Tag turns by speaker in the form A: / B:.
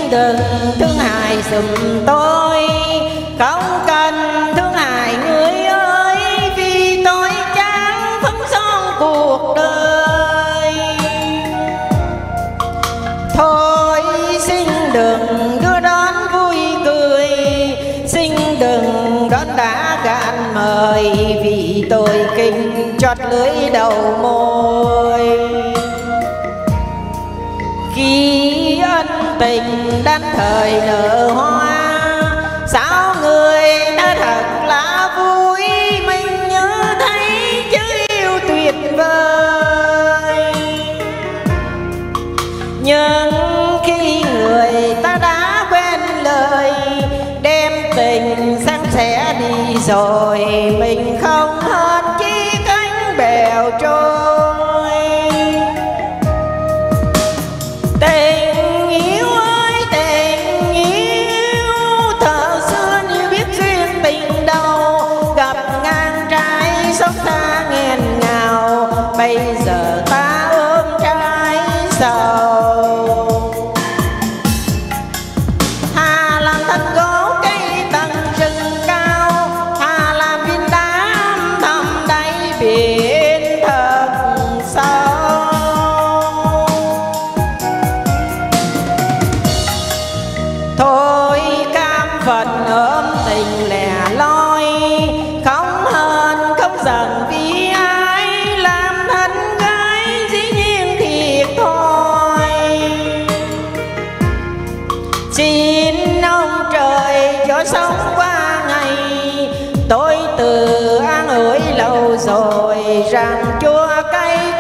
A: đừng thương hại giùm tôi, không cần thương hại người ơi, vì tôi chẳng phấn son cuộc đời. Thôi xin đừng đưa đón vui cười, xin đừng đón đã gạn mời, vì tôi kinh chót lưỡi đầu môi. Khi ân tình đan thời nở hoa, sao người ta thật là vui, mình nhớ thấy chữ yêu tuyệt vời. Nhưng khi người ta đã quên lời, đem tình san sẻ đi rồi, mình không hơn chi cánh bèo trôi. Tình yêu ơi tình yêu, thở xưa như biết duyên tình đâu, gặp ngang trái xót xa nghẹn ngào, bây giờ ta ôm trái sầu. Thà làm thân gỗ cây tầng rừng cao, thà làm viên đá âm thầm đáy biển thật sâu. Thôi cam phận ôm tình lẻ loi, không hờn không giận vì ai, làm thân gái dĩ nhiên thiệt thôi. Xin ông trời cho sống qua ngày, tôi tự an ủi lâu rồi rằng chua cay